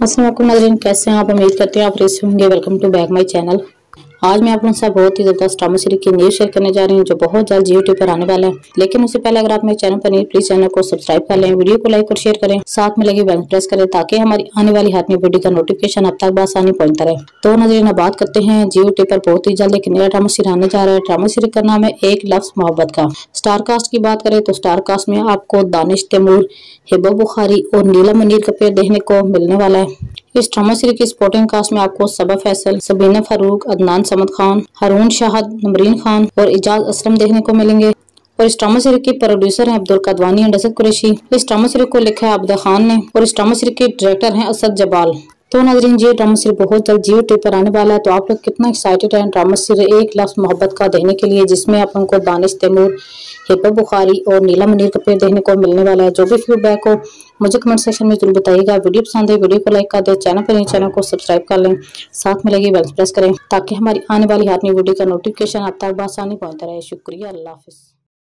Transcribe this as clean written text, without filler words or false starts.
अस्सलाम वालेकुम नाज़रीन, कैसे हैं आप? उम्मीद करते हैं आप फ्रेश होंगे। Welcome to back my channel. आज मैं आप लोगों के साथ बहुत ही ज़बरदस्त ड्रामा सीरीज की न्यूज़ शेयर करने जा रही हूँ जो बहुत जल्द जियो टी पर आने वाला है। लेकिन उससे पहले अगर आप मेरे चैनल पर नहीं, प्लीज चैनल को सब्सक्राइब कर लें, वीडियो को लाइक और शेयर करें, साथ में लगी बेल प्रेस करें ताकि हमारी आने वाली हर नई वीडियो का नोटिफिकेशन आप तक बआसानी पहुंचता रहे। तो नाज़रीन, अब बात करते हैं जियो टी पर बहुत ही जल्द एक नया ड्रामा सीरीज आने जा रहा है। ड्रामा सीरीज का नाम है एक लफ्ज़ मोहब्बत का। स्टार कास्ट की बात करें तो स्टार कास्ट में आपको दानिश तैमूर, हिबा बुखारी और नीला मुनीर का पेयर देखने को मिलने वाला है। इस ड्रामा सीरीज की सपोर्टिंग कास्ट में आपको सबा फैसल, सबीना फारूक, अदनान समद खान, हारून शाहद, नमरीन खान और इजाज असलम देखने को मिलेंगे। और इस ड्रामा सीरीज के प्रोड्यूसर हैं अब्दुल कदवानी और असद कुरैशी। इस ड्रामा सीरीज को लिखा है आबिदा खान ने और इस ड्रामा सीरीज के डायरेक्टर हैं असद जबाल। तो नाज़रीन, ये ड्रामा सीरीज बहुत जल्द जियो टी पर आने वाला है। तो आप लोग कितना एक्साइटेड हैं ड्रामा सीरीज एक लफ्ज़ मोहब्बत का देखने के लिए, जिसमें आप लोगों को दानिश तैमूर, हिबा बुखारी और नीला मुनीर का पेयर देखने को मिलने वाला है। जो भी फीडबैक हो मुझे कमेंट सेक्शन में जरूर बताइएगा। वीडियो पसंद है वीडियो को लाइक कर दें, चैनल पर नहीं चैनल को सब्सक्राइब कर लें, साथ में लगी बेल प्रेस करें ताकि हमारी आने वाली हर नई वीडियो का नोटिफिकेशन आप तक बआसानी पहुंचता रहे। शुक्रिया, अल्लाह हाफिज़।